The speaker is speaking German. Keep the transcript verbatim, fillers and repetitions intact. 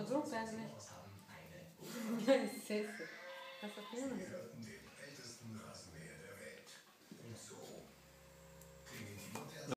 so peinlich. Ja, ich sehe es. Das ist auf jeden Fall.